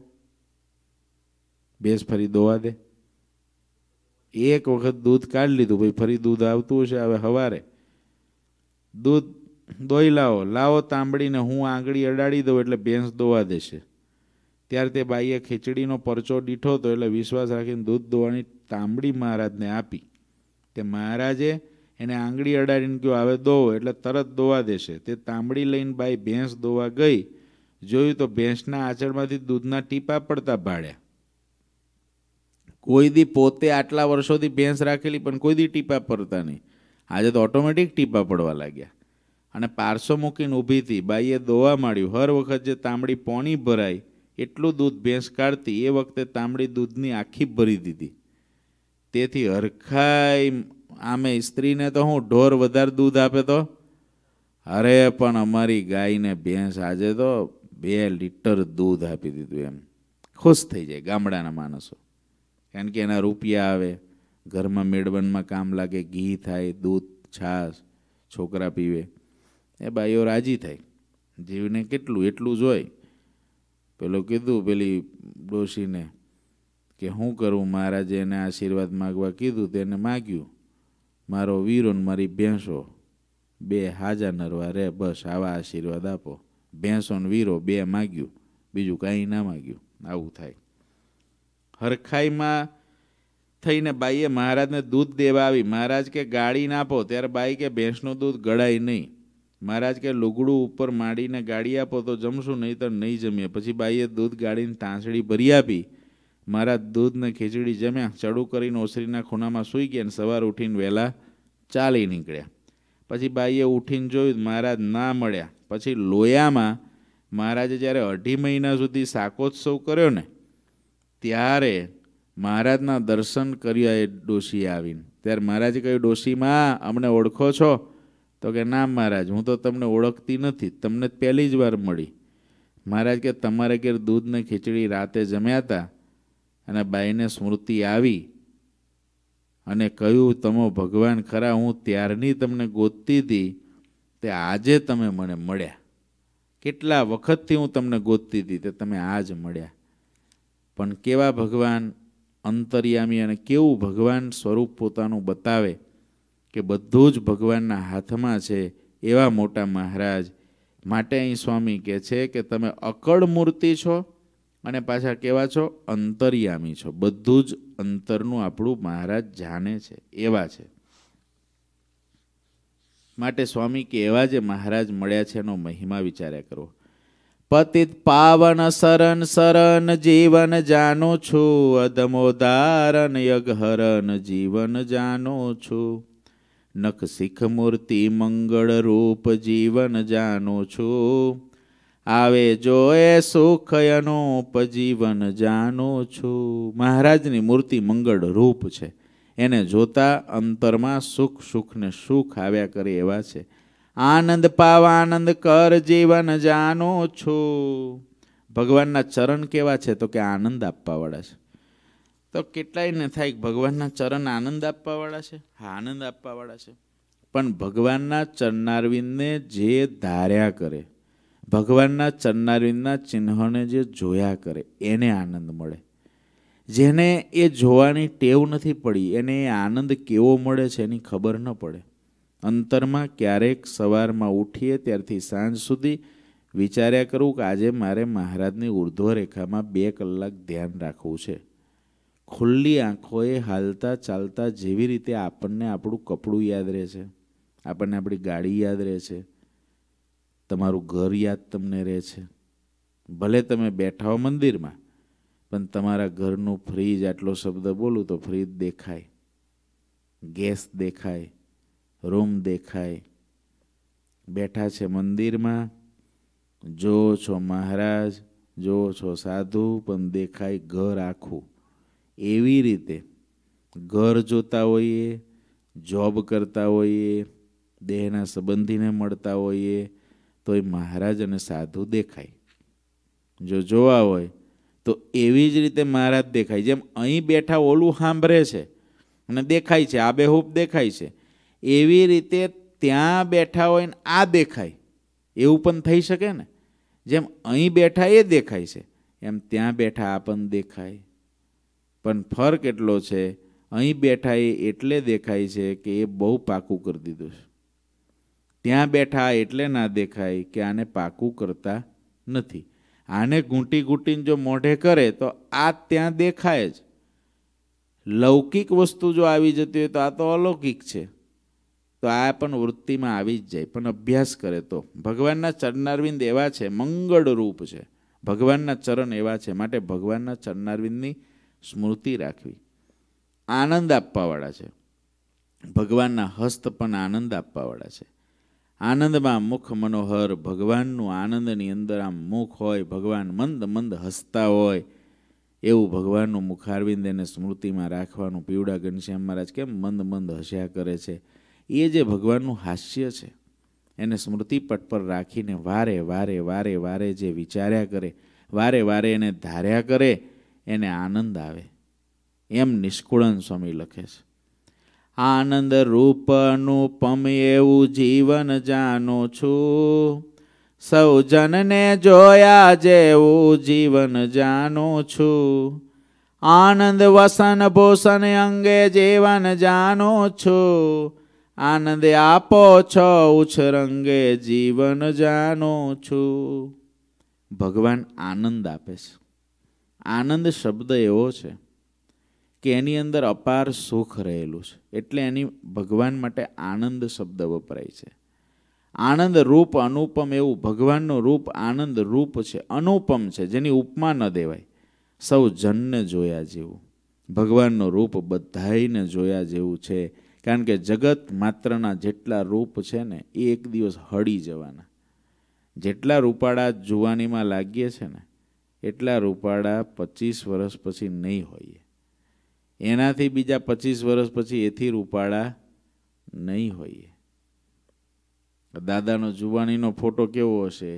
ભેંસ ફરી દોવા દે. એક વખત દૂધ કાઢી લીધું, ભાઈ ફરી દૂધ આવતું હશે. હવે સવારે દૂધ દોઈ લાવો. લાવો તાંબડીને હું આંગળી અડાડી દઉં એટલે ભેંસ દોવા દેશે. ત્યારે તે બાઈએ ખીચડીનો પરચો દીઠો હતો એટલે વિશ્વાસ રાખીને દૂધ દોવાની તાંબડી મહારાજને આપી. તે મહારાજે એને આંગળી અડાડીને કહ્યું, હવે દોવો, એટલે તરત દોવા દેશે. તે તાંબડી લઈને બાઈ ભેંસ દોવા ગઈ. જોયું તો ભેંસના આંચળમાંથી દૂધના ટીપા પડતા ભાળ્યા. કોઈ દી પોતે આટલા વર્ષોથી ભેંસ રાખેલી પણ કોઈ દી ટીપા પડતા નહીં. આજે તો ઓટોમેટિક ટીપા પડવા લાગ્યા. અને પારસો મૂકીને ઊભી હતી. બાઈએ દોવા માંડ્યું. હર વખત જે તાંબડી પોણી ભરાય એટલું દૂધ ભેંસ કાઢતી, એ વખતે તાંબડી દૂધની આખી ભરી દીધી. તેથી હરખાઈ આમે સ્ત્રીને તો હું ઢોર વધારે દૂધ આપે તો, અરે પણ અમારી ગાયને ભેંસ આજે તો 2 લીટર દૂધ આપી દીધું. એમ ખુશ થઈ જાય ગામડાના માણસો, કારણ કે એના રૂપિયા આવે, ઘરમાં મેળવનમાં કામ લાગે, ઘી થાય, દૂધ છાશ છોકરા પીવે, એ બાઈઓ રાજી થાય. જીવને કેટલું એટલું જ હોય. પેલો કીધું પેલી ડોશીને કે શું કરું? મહારાજે એને આશીર્વાદ માગવા કીધું, તેને માગ્યું, મારો વીરો ને મારી ભેંસો 2 હાજા નરવા રે, બસ આવા આશીર્વાદ આપો. ભેંસો ને વીરો 2 માગ્યું, બીજું કાંઈ ના માગ્યું. આવું થાય. હરખાઈમાં થઈને બાઈએ મહારાજને દૂધ દેવા આવી. મહારાજ કે ગાળી નાપો, ત્યારે બાઈ કે ભેંસનું દૂધ ગળાય નહીં. મહારાજ કે લુગડું ઉપર માંડીને ગાળી આપો તો જમશું, નહીં તો નહીં જમીએ. પછી બાઈએ દૂધ ગાળીને તાંસળી ભરી આપી. મહારાજ દૂધને ખીચડી જમ્યા, ચડું કરીને ઓસરીના ખૂણામાં સૂઈ ગયા અને સવાર ઉઠીને વહેલા ચાલી નીકળ્યા. પછી બાઈએ ઉઠીને જોયું, મહારાજ ના મળ્યા. પછી લોયામાં મહારાજે જ્યારે 2.5 મહિના સુધી શાકોત્સવ કર્યો ને, ત્યારે મહારાજના દર્શન કર્યા એ ડોશી આવીને. ત્યારે મહારાજે કહ્યું, ડોશીમાં અમને ઓળખો છો? તો કે ના મહારાજ, હું તો તમને ઓળખતી નથી, તમને પહેલી જ વાર મળી. મહારાજ કે તમારે ઘેર દૂધ ને ખીચડી રાતે જમ્યા હતા અને બાઈને સ્મૃતિ આવી અને કહ્યું તમે ભગવાન ખરા, હું ત્યારની તમને ગોતતી હતી, તે આજે તમે મને મળ્યા. કેટલા વખતથી હું તમને ગોતતી હતી, તે તમે આજ મળ્યા. પણ કેવા ભગવાન અંતર્યામી અને કેવું ભગવાન સ્વરૂપ પોતાનું બતાવે કે બધું જ ભગવાનના હાથમાં છે, એવા મોટા મહારાજ. માટે અહીં સ્વામી કહે છે કે તમે અકળ મૂર્તિ છો અને પાછા કેવા છો? અંતર્યામી છો. બધું જ અંતરનું આપણું મહારાજ જાણે છે, એવા છે. માટે સ્વામી કે એવા જે મહારાજ મળ્યા છે એનો મહિમા વિચાર્યા કરો. પતિત પાવન શરણ શરણ જીવન જાણો છું, અધમોદારન યગહરન જીવન જાણો છું. નખ શીખ મૂર્તિ મંગળ રૂપ જીવન જાણો છું, આવે જોએ સુખ અનૂપ જીવન જાણો છું. મહારાજની મૂર્તિ મંગળ રૂપ છે, એને જોતા અંતરમાં સુખ સુખ ને સુખ આવ્યા કરે એવા છે. આનંદ પાવા આનંદ કર જીવન જાણો છું. ભગવાનના ચરણ કેવા છે? તો કે આનંદ આપવાવાળા છે. તો કેટલાય ને થાય ભગવાનના ચરણ આનંદ આપવાવાળા છે. હા, આનંદ આપવાવાળા છે. પણ ભગવાનના ચરણારવિંદને જે ધાર્યા કરે, ભગવાનના ચરણારવિંદના ચિહ્નને જે જોયા કરે, એને આનંદ મળે. જેને એ જોવાની ટેવ નથી પડી, એને એ આનંદ કેવો મળે છે એની ખબર ન પડે. અંતરમાં ક્યારેક સવારમાં ઉઠીએ ત્યારથી સાંજ સુધી વિચાર્યા કરું કે આજે મારે મહારાજની ઉર્ધ્વ રેખામાં 2 કલાક ધ્યાન રાખવું છે. ખુલ્લી આંખોએ હાલતા ચાલતા જેવી રીતે આપણને આપણું કપડું યાદ રહે છે, આપણને આપણી ગાડી યાદ રહે છે, તમારું ઘર યાદ તમને રહે છે. ભલે તમે બેઠા હો મંદિરમાં, પણ તમારા ઘરનું ફ્રીજ, આટલો શબ્દ બોલું તો ફ્રીજ દેખાય, ગેસ દેખાય, રૂમ દેખાય. બેઠા છે મંદિરમાં, જો છો મહારાજ, જો છો સાધુ, પણ દેખાય ઘર આખું. એવી રીતે ઘર જોતા હોઈએ, જોબ કરતા હોઈએ, દેહના સંબંધીને મળતા હોઈએ, તો એ મહારાજ અને સાધુ દેખાય. જો જોવા હોય તો એવી જ રીતે મહારાજ દેખાય. જેમ અહીં બેઠા ઓલું સાંભળે છે અને દેખાય છે, આબેહૂબ દેખાય છે, એવી રીતે ત્યાં બેઠા હોય ને આ દેખાય, એવું પણ થઈ શકે ને. જેમ અહીં બેઠા એ દેખાય છે, એમ ત્યાં બેઠા આ પણ દેખાય. પણ ફરક એટલો છે, અહીં બેઠા એ એટલે દેખાય છે કે એ બહુ પાકું કરી દીધું છે. ત્યાં બેઠા એટલે ના દેખાય કે આને પાકું કરતા નથી. આને ઘૂંટી ઘૂંટીને જો મોઢે કરે તો આ ત્યાં દેખાય જ. લૌકિક વસ્તુ જો આવી જતી હોય તો આ તો અલૌકિક છે, તો આ પણ વૃત્તિમાં આવી જ જાય. પણ અભ્યાસ કરે તો ભગવાનના ચરણારવિંદ એવા છે, મંગળ રૂપ છે. ભગવાનના ચરણ એવા છે, માટે ભગવાનના ચરણારવિંદની સ્મૃતિ રાખવી. આનંદ આપવાવાળા છે. ભગવાનના હસ્ત પણ આનંદ આપવાવાળા છે. આનંદમાં મુખ મનોહર, ભગવાનનું આનંદની અંદર આમ મુખ હોય, ભગવાન મંદ મંદ હસતા હોય, એવું ભગવાનનું મુખારવિંદ એને સ્મૃતિમાં રાખવાનું. પીવડા ઘનશ્યામ મહારાજ કેમ મંદ મંદ હસ્યા કરે છે, એ જે ભગવાનનું હાસ્ય છે એને સ્મૃતિપટ પર રાખીને વારે વારે વારે વારે જે વિચાર્યા કરે, વારે વારે એને ધાર્યા કરે, એને આનંદ આવે. એમ નિષ્કુળાનંદ સ્વામી લખે છે, આનંદ રૂપ અનુપમ એવું જીવન જાણો છું, સૌ જનને જોયા જેવું જીવન જાણો છું. આનંદ વસન ભૂષણ અંગે જીવન જાણો છું, આનંદ આપો છો ઉછરંગે જીવન જાણો છું. ભગવાન આનંદ આપે છે. આનંદ શબ્દ એવો છે કે એની અંદર અપાર સુખ રહેલું છે. એટલે એની ભગવાન માટે આનંદ શબ્દ વપરાય છે. આનંદ રૂપ અનુપમ, એવું ભગવાનનું રૂપ આનંદ રૂપ છે, અનુપમ છે, જેની ઉપમા ન દેવાય. સૌ જનને જોયા જેવું ભગવાનનું રૂપ બધાઈને જોયા જેવું છે. કારણ કે જગત માત્રના જેટલા રૂપ છે ને એ એક દિવસ હળી જવાના. જેટલા રૂપાળા જુવાનીમાં લાગીએ છે ને એટલા રૂપાળા 25 વર્ષ પછી નહીં હોઈએ. એનાથી બીજા 25 વર્ષ પછી એથી રૂપાળા નહીં હોઈએ. દાદાનો જુવાનીનો ફોટો કેવો હશે?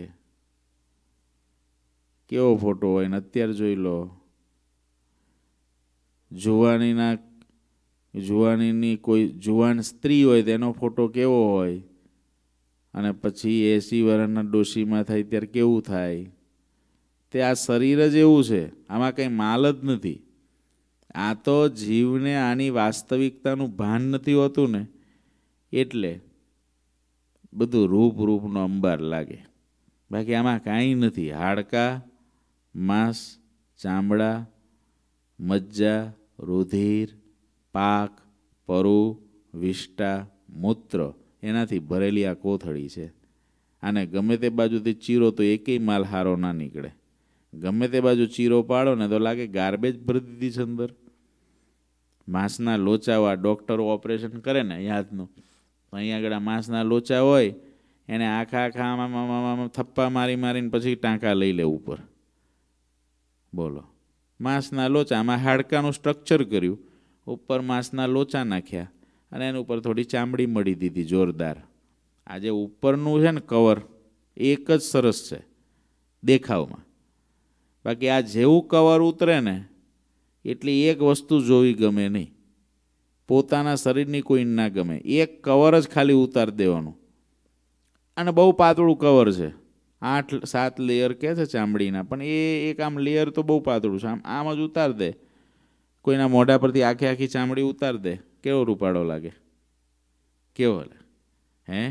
કેવો ફોટો હોય ને અત્યારે જોઈ લો. જુવાનીની કોઈ જુવાન સ્ત્રી હોય તેનો ફોટો કેવો હોય, અને પછી 80 વર્ષના ડોશીમાં થાય ત્યારે કેવું થાય? તે આ શરીર જ એવું છે, આમાં કંઈ માલ જ નથી. આ તો જીવને આની વાસ્તવિકતાનું ભાન નથી હોતું ને, એટલે બધું રૂપનો અંબાર લાગે. બાકી આમાં કાંઈ નથી. હાડકાં, માંસ, ચામડા, મજ્જા, રુધિર, પાક, પરુ, વિષ્ટા, મૂત્ર, એનાથી ભરેલી આ કોથળી છે. આને ગમે તે બાજુથી ચીરો તો એકેય માલ હારો ના નીકળે. ગમે તે બાજુ ચીરો પાડો ને તો લાગે ગાર્બેજ ભરી દીધી છે અંદર. માંસના લોચાવા ડૉક્ટરો ઓપરેશન કરે ને યાદનું, અહીં આગળ માંસના લોચા હોય એને આખા આમાં થપ્પા મારીને પછી ટાંકા લઈ લે ઉપર. બોલો, માંસના લોચામાં હાડકાનું સ્ટ્રક્ચર કર્યું, ઉપર માંસના લોચા નાખ્યા અને એની ઉપર થોડી ચામડી મળી દીધી જોરદાર. આ જે ઉપરનું છે ને કવર એક જ સરસ છે દેખાવમાં. બાકી આ જેવું કવર ઉતરે ને એટલી એક વસ્તુ જોવી ગમે નહીં. પોતાના શરીરની કોઈ ના ગમે. એક કવર જ ખાલી ઉતારી દેવાનું. અને બહુ પાતળું કવર છે, 8-7 લેયર કહે છે ચામડીના, પણ એ એક આમ લેયર તો બહુ પાતળું છે. આમ જ ઉતાર દે. કોઈના મોઢા પરથી આખી ચામડી ઉતાર દે, કેવો રૂપાળો લાગે? કેવો લાગે? હે?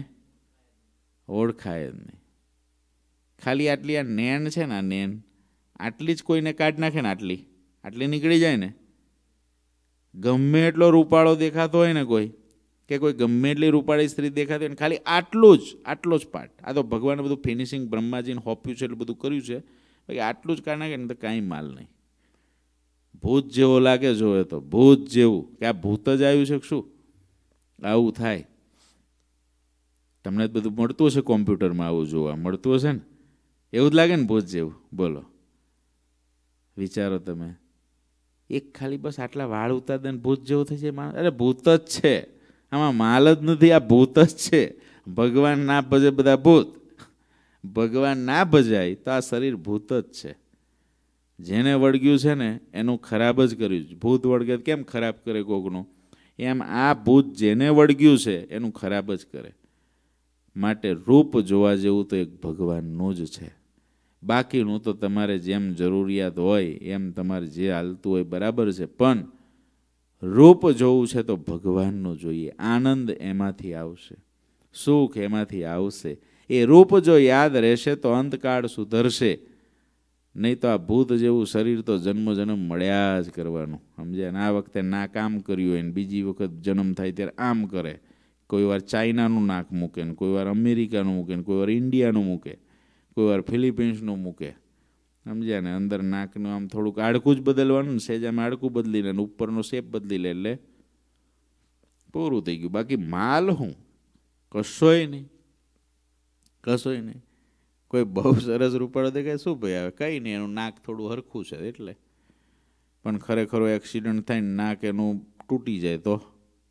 ઓળખાય જ નહીં. ખાલી આટલી આ નેન છે ને, આ નેન આટલી જ કોઈને કાઢી નાખે ને, આટલી નીકળી જાય ને, ગમે એટલો રૂપાળો દેખાતો હોય ને કોઈ, કે કોઈ ગમે એટલી રૂપાળી સ્ત્રી દેખાતી હોય ને, ખાલી આટલો જ પાર્ટ. આ તો ભગવાને બધું ફિનિશિંગ બ્રહ્માજીને હોપ્યું છે, એટલે બધું કર્યું છે. બાકી આટલું જ કાઢી નાખે ને તો કાંઈ માલ નહીં. ભૂત જેવો લાગે જોવે તો, ભૂત જેવું, કે આ ભૂત જ આવ્યું છે શું? આવું થાય. તમને બધું મળતું હશે કોમ્પ્યુટરમાં, આવું જોવા મળતું હશે ને, એવું જ લાગે ને ભૂત જેવું. બોલો, વિચારો તમે. એક ખાલી બસ આટલા વાળ ઉતાર દે ને ભૂત જેવું થઈ જાય માણસ. અરે ભૂત જ છે, આમાં માલ જ નથી. આ ભૂત જ છે. ભગવાન ના ભજે બધા ભૂત. ભગવાન ના ભજાય તો આ શરીર ભૂત જ છે. જેને વળગ્યું છે ને એનું ખરાબ જ કર્યું. ભૂત વળગે કેમ ખરાબ કરે કોકનું, એમ આ ભૂત જેને વળગ્યું છે એનું ખરાબ જ કરે. માટે રૂપ જોવા જેવું તો એક ભગવાનનું જ છે. બાકીનું તો તમારે જેમ જરૂરિયાત હોય એમ તમારે જે હાલતું હોય બરાબર છે, પણ રૂપ જોવું છે તો ભગવાનનું જોઈએ. આનંદ એમાંથી આવશે, સુખ એમાંથી આવશે. એ રૂપ જો યાદ રહેશે તો અંતકાળ સુધરશે. નહીં તો આ ભૂત જેવું શરીર તો જન્મ મળ્યા જ કરવાનું. સમજ્યા ને? આ વખતે નાક આમ કર્યું હોય ને બીજી વખત જન્મ થાય ત્યારે આમ કરે. કોઈ વાર ચાઇનાનું નાક મૂકે ને કોઈ વાર અમેરિકાનું મૂકે ને કોઈ વાર ઇન્ડિયાનું મૂકે, કોઈ વાર ફિલિપિન્સનું મૂકે. સમજ્યા ને? અંદર નાકનું આમ થોડુંક આડકું જ બદલવાનું ને, સેજામાં આડકું બદલી લે ને ઉપરનો શેપ બદલી લે એટલે પૂરું થઈ ગયું. બાકી માલ હું કશોય નહીં. કોઈ બહુ સરસ રૂપાળો દેખાય, શું ભાઈ આવે? કંઈ નહીં, એનું નાક થોડું હરખું છે એટલે. પણ ખરેખર એક્સિડન્ટ થાય ને નાક એનું તૂટી જાય તો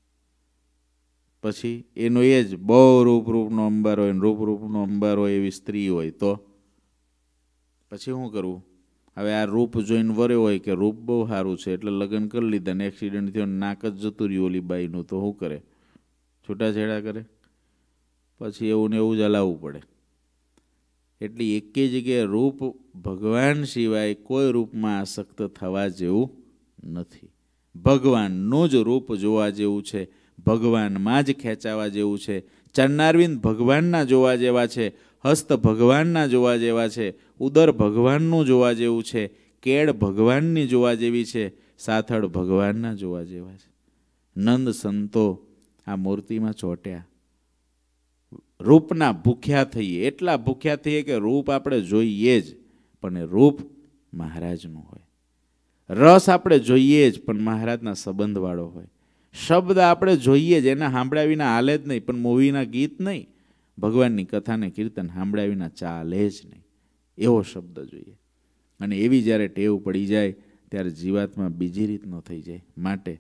પછી એનો એ જ બહુ રૂપનો અંબાર હોય ને રૂપનો અંબાર હોય એવી સ્ત્રી હોય તો પછી શું કરવું? હવે આ રૂપ જોઈને વર્યો હોય કે રૂપ બહુ સારું છે એટલે લગ્ન કરી લીધા ને એક્સિડન્ટ થયો નાક જ જતું રહ્યું ઓલી બાઈનું, તો શું કરે? છૂટાછેડા કરે. પછી એવું ને એવું જ હલાવવું પડે. એટલે એકે જગ્યાએ રૂપ ભગવાન સિવાય કોઈ રૂપમાં આસક્ત થવા જેવું નથી. ભગવાનનું જ રૂપ જોવા જેવું છે, ભગવાનમાં જ ખેંચાવા જેવું છે. ચરણારવિંદ ભગવાનના જોવા જેવા છે, હસ્ત ભગવાનના જોવા જેવા છે, ઉદર ભગવાનનું જોવા જેવું છે, કેળ ભગવાનની જોવા જેવી છે, સાથળ ભગવાનના જોવા જેવા છે. નંદ સંતો આ મૂર્તિમાં ચોટ્યા. રૂપના ભૂખ્યા થઈએ, એટલા ભૂખ્યા થઈએ કે રૂપ આપણે જોઈએ જ, પણ એ રૂપ મહારાજનું હોય. રસ આપણે જોઈએ જ, પણ મહારાજના સંબંધવાળો હોય. શબ્દ આપણે જોઈએ જ, એના સાંભળ્યા વિના હાલે જ નહીં, પણ મૂવીના ગીત નહીં, ભગવાનની કથાને કીર્તન સાંભળ્યા વિના ચાલે જ નહીં, એવો શબ્દ જોઈએ. અને એવી જ્યારે ટેવ પડી જાય ત્યારે જીવાત્મા બીજી રીતનો થઈ જાય. માટે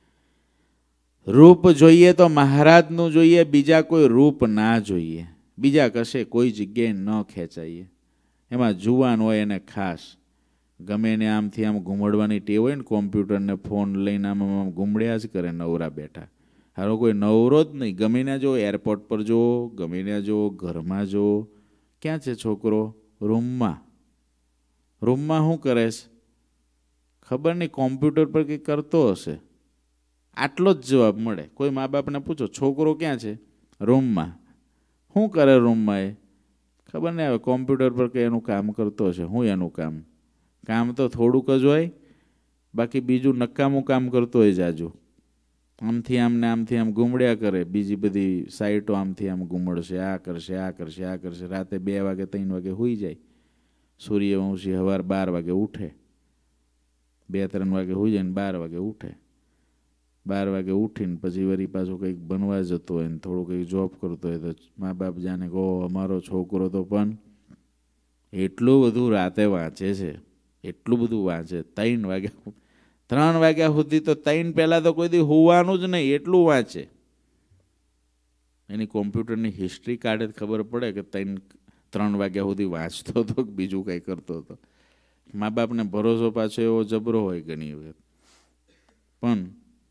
રૂપ જોઈએ તો મહારાજનું જોઈએ, બીજા કોઈ રૂપ ના જોઈએ. બીજા કશે કોઈ જગ્યાએ ન ખેંચાઈએ. એમાં જુવાન હોય એને ખાસ ગમે ને આમથી આમ ઘૂમડવાની ટેવ હોય ને, કોમ્પ્યુટરને ફોન લઈને આમ ઘૂમડ્યા જ કરે નવરા બેઠા. હારો કોઈ નવરો જ નહીં. ગમે ના જો એરપોર્ટ પર જો, ગમે ના જો ઘરમાં જો. ક્યાં છે છોકરો? રૂમમાં. રૂમમાં શું કરે છે ખબર નહીં, કોમ્પ્યુટર પર કંઈક કરતો હશે. આટલો જ જવાબ મળે. કોઈ મા બાપને પૂછો છોકરો ક્યાં છે? રૂમમાં. શું કરે રૂમમાં? એ ખબર નહીં આવે, કોમ્પ્યુટર પર કંઈ એનું કામ કરતો હશે. શું એનું કામ? કામ તો થોડુંક જ હોય, બાકી બીજું નકામું કામ કરતો હોય જાજુ. આમથી આમ ને આમથી આમ ઘૂમડ્યા કરે. બીજી બધી સાઈટો આમથી આમ ઘૂમડશે, આ કરશે, આ કરશે, આ કરશે. રાતે 2 વાગે 3 વાગે સૂઈ જાય. સૂર્યવંશી સવાર 12 વાગે ઉઠે, 2-3 વાગે સૂઈ જાય ને 12 વાગે ઉઠે. 12 વાગે ઉઠીને પછી વળી પાછું કંઈક બનવા જતો હોય ને થોડું કંઈક જોબ કરતો હોય તો મા બાપ જાણે કહો અમારો છોકરો તો પણ એટલું બધું રાતે વાંચે છે, એટલું બધું વાંચે. 3 વાગ્યા સુધી તો 3 પહેલાં તો કોઈ દી હોવાનું જ નહીં, એટલું વાંચે. એની કોમ્પ્યુટરની હિસ્ટ્રી કાઢે ખબર પડે કે 3 વાગ્યા સુધી વાંચતો હતો કે બીજું કંઈ કરતો હતો. મા બાપને ભરોસો પાછો એવો જબરો હોય ઘણી વખત. પણ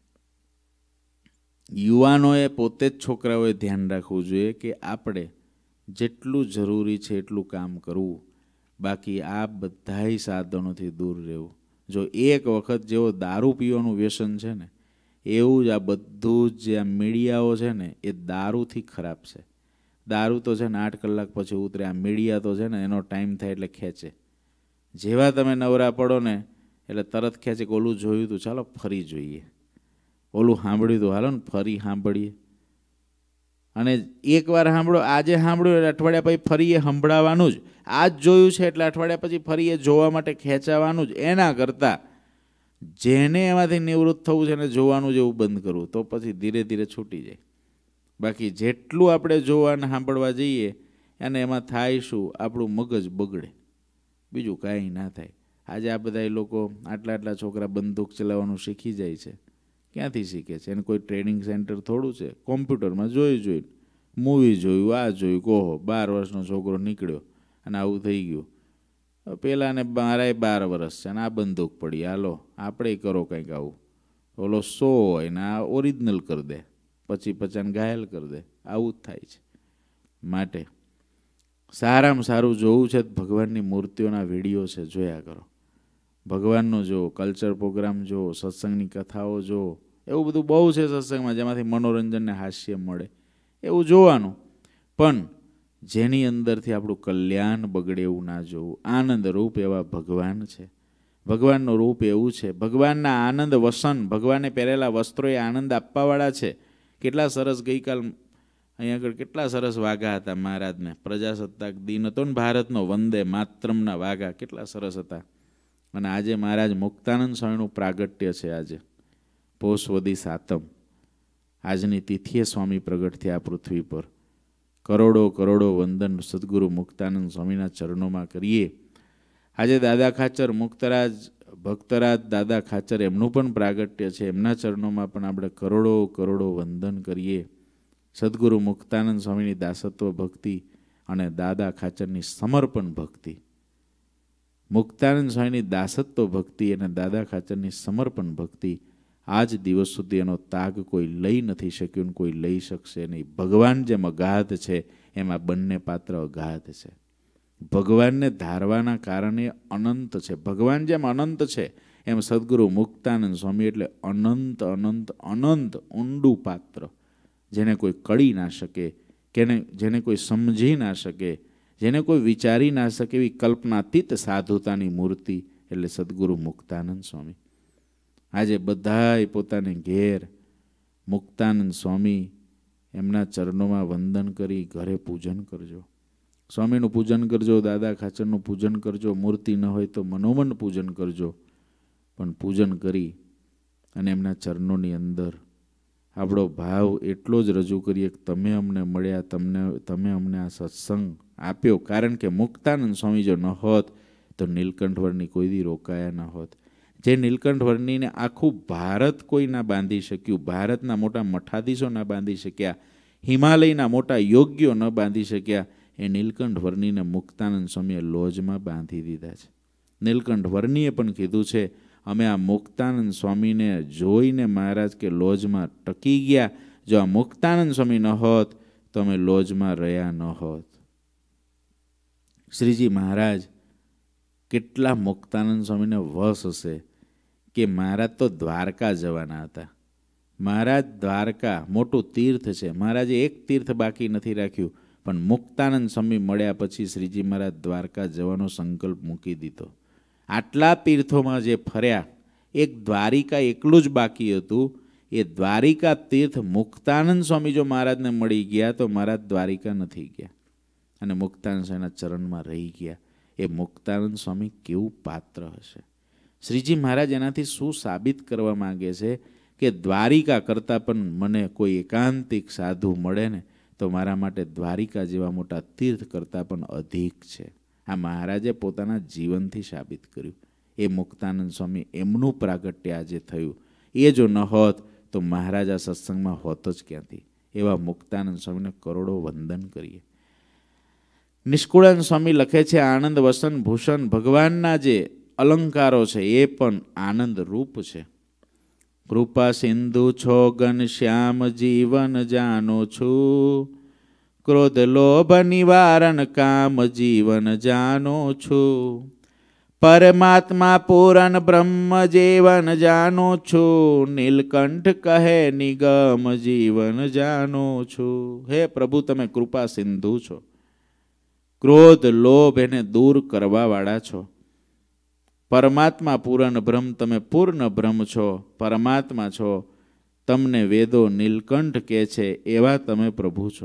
યુવાનોએ પોતે જ છોકરાઓએ ધ્યાન રાખવું જોઈએ કે આપણે જેટલું જરૂરી છે એટલું કામ કરવું, બાકી આ બધાય સાધનોથી દૂર રહેવું. જો એક વખત જેવો દારૂ પીવાનું વ્યસન છે ને, એવું જ આ બધું જ જે આ મીડિયાઓ છે ને એ દારૂથી ખરાબ છે. દારૂ તો છે ને 8 કલાક પછી ઉતરે. આ મીડિયા તો છે ને એનો ટાઈમ થાય એટલે ખેંચે. જેવા તમે નવરા પડો ને એટલે તરત ખેંચે કે ઓલું જોયું હતું ચાલો ફરી જોઈએ, ઓલું સાંભળ્યું હતું હાલો ને ફરી સાંભળીએ. અને એકવાર સાંભળો, આજે સાંભળ્યું એટલે અઠવાડિયા પછી ફરી એ સંભળાવવાનું જ. આજ જોયું છે એટલે અઠવાડિયા પછી ફરી એ જોવા માટે ખેંચાવાનું જ. એના કરતાં જેને એમાંથી નિવૃત્ત થવું છે ને જોવાનું જેવું બંધ કરવું, તો પછી ધીરે ધીરે છૂટી જાય. બાકી જેટલું આપણે જોવા અને સાંભળવા જઈએ અને એમાં થાય શું? આપણું મગજ બગડે, બીજું કાંઈ ના થાય. આજે આ બધા લોકો આટલા છોકરા બંદૂક ચલાવવાનું શીખી જાય છે. ક્યાંથી શીખે છે? એને કોઈ ટ્રેનિંગ સેન્ટર થોડું છે. કોમ્પ્યુટરમાં જોઈને મૂવી જોયું, આ જોયું, કહો 12 વર્ષનો છોકરો નીકળ્યો અને આવું થઈ ગયું. પેલાને મારાય 12 વર્ષ છે અને આ બંદૂક પડી, હાલો આપણે કરો કંઈક આવું. ઓલો 100 હોય ને આ ઓરિજિનલ કરી દે, પછી પચાને ઘાયલ કરી દે. આવું જ થાય છે. માટે સારામાં સારું જોવું છે ભગવાનની મૂર્તિઓના વિડીયો છે, જોયા કરો. ભગવાનનો જો, કલ્ચર પ્રોગ્રામ જો, સત્સંગની કથાઓ જો. એવું બધું બહુ છે સત્સંગમાં જેમાંથી મનોરંજન ને હાસ્ય મળે, એવું જોવાનું. પણ જેની અંદરથી આપણું કલ્યાણ બગડે એવું ના જોવું. આનંદ રૂપ એવા ભગવાન છે. ભગવાનનું રૂપ એવું છે. ભગવાનના આનંદ વસન, ભગવાને પહેરેલા વસ્ત્રો એ આનંદ આપવાવાળા છે. કેટલા સરસ ગઈકાલ અહીંયા આગળ કેટલા સરસ વાઘા હતા મહારાજને. પ્રજાસત્તાક દિન હતો ને ભારતનો, વંદે માતરમના વાઘા કેટલા સરસ હતા. અને આજે મહારાજ મુક્તાનંદ સ્વામીનું પ્રાગટ્ય છે. આજે પોષ વદી 7મ, આજની તિથિએ સ્વામી પ્રગટ થયા પૃથ્વી પર. કરોડો વંદન સદગુરુ મુક્તાનંદ સ્વામીના ચરણોમાં કરીએ. આજે દાદા ખાચર મુક્તરાજ ભક્તરાજ દાદા ખાચર એમનું પણ પ્રાગટ્ય છે. એમના ચરણોમાં પણ આપણે કરોડો વંદન કરીએ. સદગુરુ મુક્તાનંદ સ્વામીની દાસત્વ ભક્તિ અને દાદા ખાચરની સમર્પણ ભક્તિ. મુક્તાનંદ સ્વામીની દાસત્વ ભક્તિ અને દાદા ખાચરની સમર્પણ ભક્તિ આજ દિવસ સુધી એનો તાગ કોઈ લઈ નથી શક્યું ને કોઈ લઈ શકશે નહીં. ભગવાન જેમ અગાધ છે એમાં બંને પાત્ર અગાધ છે. ભગવાનને ધારવાના કારણે અનંત છે. ભગવાન જેમ અનંત છે એમ સદગુરુ મુક્તાનંદ સ્વામી એટલે અનંત અનંત અનંત ઊંડું પાત્ર, જેને કોઈ કળી ના શકે, જેને કોઈ સમજી ના શકે, જેને કોઈ વિચારી ના શકે એવી કલ્પનાતીત સાધુતાની મૂર્તિ એટલે સદગુરુ મુક્તાનંદ સ્વામી. આજે બધાય પોતાને ઘેર મુક્તાનંદ સ્વામી એમના ચરણોમાં વંદન કરી ઘરે પૂજન કરજો. સ્વામીનું પૂજન કરજો, દાદા ખાચરનું પૂજન કરજો, મૂર્તિ ન હોય તો મનોમન પૂજન કરજો. પણ પૂજન કરી અને એમના ચરણોની અંદર આપણો ભાવ એટલો જ રજૂ કરીએ કે તમે અમને મળ્યા, તમે અમને આ સત્સંગ આપ્યો. કારણ કે મુક્તાનંદ સ્વામી જો ન હોત તો નીલકંઠવર્ણી કોઈ દી રોકાયા ન હોત. જે નીલકંઠવર્ણીને આખું ભારત કોઈ ના બાંધી શક્યું, ભારતના મોટા મઠાધીશો ના બાંધી શક્યા, હિમાલયના મોટા યોગ્યો ન બાંધી શક્યા, એ નીલકંઠવર્ણીને મુક્તાનંદ સ્વામીએ લોજમાં બાંધી દીધા છે. નીલકંઠવર્ણીએ પણ કીધું છે, અમે આ મુક્તાનંદ સ્વામીને જોઈને મહારાજ કે લોજમાં ટકી ગયા. જો આ મુક્તાનંદ સ્વામી ન હોત તો અમે લોજમાં રહ્યા ન હોત. શ્રીજી મહારાજ કેટલા મુક્તાનંદ સ્વામીને વશ હશે કે મહારાજ તો દ્વારકા જવાના હતા. મહારાજ દ્વારકા મોટું તીર્થ છે, મહારાજે એક તીર્થ બાકી નથી રાખ્યું. પણ મુક્તાનંદ સ્વામી મળ્યા પછી શ્રીજી મહારાજ દ્વારકા જવાનો સંકલ્પ મૂકી દીધો. આટલા તીર્થોમાં જે ફર્યા, એક દ્વારિકા એકલું જ બાકી હતું. એ દ્વારિકા તીર્થ મુક્તાનંદ સ્વામી જો મહારાજને મળી ગયા તો મહારાજ દ્વારિકા નથી ગયા અને મુક્તાનંદ સ્વામીના ચરણમાં રહી ગયા. એ મુક્તાનંદ સ્વામી કેવું પાત્ર હશે! શ્રીજી મહારાજ એનાથી શું સાબિત કરવા માંગે છે કે દ્વારિકા કરતાં પણ મને કોઈ એકાંતિક સાધુ મળે ને તો મારા માટે દ્વારિકા જેવા મોટા તીર્થ કરતાં પણ અધિક છે. આ મહારાજે પોતાના જીવનથી સાબિત કર્યું. એ મુક્તાનંદ સ્વામી એમનું પ્રાગટ્ય આજે થયું. એ જો ન હોત તો મહારાજ આ સત્સંગમાં હોત જ ક્યાંથી? એવા મુક્તાનંદ સ્વામીને કરોડો વંદન કરીએ. નિષ્કુળાનંદ સ્વામી લખે છે, આનંદ વસન ભૂષણ ભગવાનના જે અલંકારો છે એ પણ આનંદ રૂપ છે. કૃપા સિંધુ છો ઘનશ્યામ જીવન જાનો છું, ક્રોધ લોભ નિવારણ કામ જીવન જાનો છું, પરમાત્મા પૂરન બ્રહ્મ જીવન જાનો છું, નીલકંઠ કહે નિગમ જીવન જાનો છું. હે પ્રભુ, તમે કૃપા સિંધુ છો, ક્રોધ લોભ એને દૂર કરવા વાળા છો. પરમાત્મા પૂર્ણ બ્રહ્મ, તમે પૂર્ણ બ્રહ્મ છો, પરમાત્મા છો. તમને વેદો નીલકંઠ કહે છે એવા તમે પ્રભુ છો.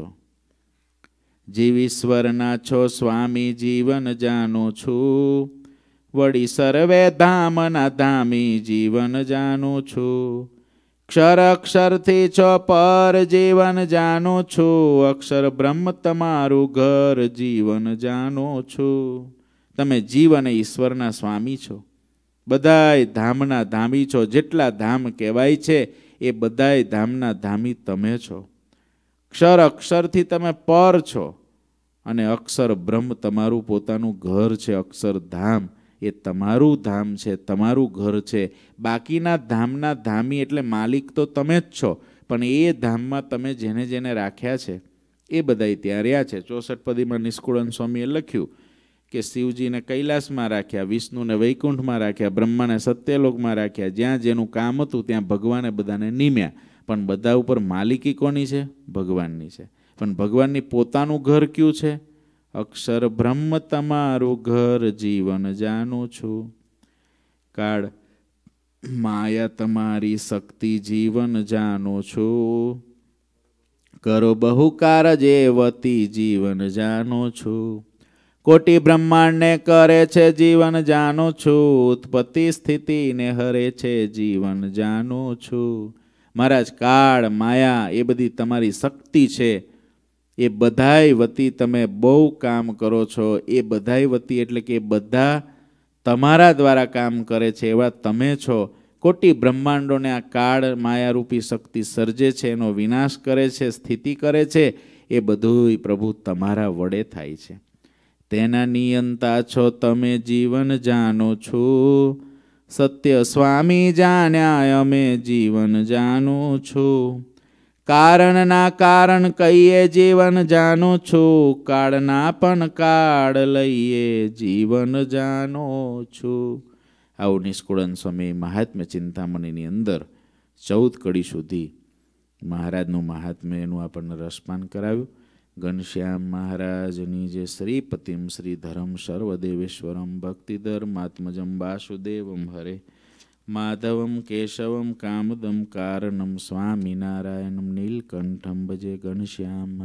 જીવ ઈશ્વરના છો સ્વામી જીવન જાનો છું, વળી સર્વે ધામના ધામી જીવન જાનો છું, ક્ષર અક્ષરથી છો પર જીવન જાનો છું, અક્ષર બ્રહ્મ તમારું ઘર જીવન જાનો છું. તમે જીવ અને ઈશ્વરના સ્વામી છો, બધાય ધામના ધામી છો. જેટલા ધામ કહેવાય છે એ બધાય ધામના ધામી તમે છો. ક્ષર અક્ષરથી તમે પર છો અને અક્ષર બ્રહ્મ તમારું પોતાનું ઘર છે. અક્ષરધામ એ તમારું ધામ છે, તમારું ઘર છે. બાકીના ધામના ધામી એટલે માલિક તો તમે જ છો, પણ એ ધામમાં તમે જેને જેને રાખ્યા છે એ બધાય ત્યાં રહ્યા છે. 64 પદીમાં નિષ્કુળાનંદ સ્વામીએ લખ્યું કે શિવજીને કૈલાસમાં રાખ્યા, વિષ્ણુને વૈકુંઠમાં રાખ્યા, બ્રહ્માને સત્યલોકમાં રાખ્યા. જ્યાં જેનું કામ હતું ત્યાં ભગવાને બધાને નિમ્યા. પણ બધા ઉપર માલિકી કોની છે? ભગવાનની છે. પણ ભગવાનની પોતાનું ઘર કયું છે? અક્ષર બ્રહ્મ તમારું ઘર જીવન જાણું છું. કાળ માયા તમારી શક્તિ જીવન જાણું છું, કરો બહુ કારજે વતી જીવન જાણું છું, કોટી બ્રહ્માંડને કરે છે જીવન જાણું છું, ઉત્પત્તિ સ્થિતિને હરે છે જીવન જાણું છું. મહારાજ, કાળ માયા એ બધી તમારી શક્તિ છે. એ બધાય વતી તમે બહુ કામ કરો છો. એ બધાય વતી એટલે કે બધા તમારા દ્વારા કામ કરે છે એવા તમે છો. કોટી બ્રહ્માંડોને આ કાળ માયારૂપી શક્તિ સર્જે છે, એનો વિનાશ કરે છે, સ્થિતિ કરે છે. એ બધું પ્રભુ તમારા વડે થાય છે. તેના નિયંતા છો તમે જીવન જાણો છો, સત્ય સ્વામી જાણ્યા અમે જીવન જાણું છું, કારણના કારણ કહીએ જીવન જાણું છું, કાળના પણ કાળ લઈએ જીવન જાણો છું. આવું નિષ્કુળાનંદ સ્વામી મહાત્મ્ય ચિંતામણીની અંદર 14 કડી સુધી મહારાજનું મહાત્મ્ય એનું આપણને રસપાન કરાવ્યું. ઘનશ્યામ મહારાજની જે શ્રીપતિમ શ્રીધરમ સર્વદેવેશ્વરમ ભક્તિધર્માત્મજમ વાસુદેવમ હરે માધવમ કેશવમ કામદમ કારણમ સ્વામિનારાયણમ નીલકંઠમ ભજે ઘનશ્યામ.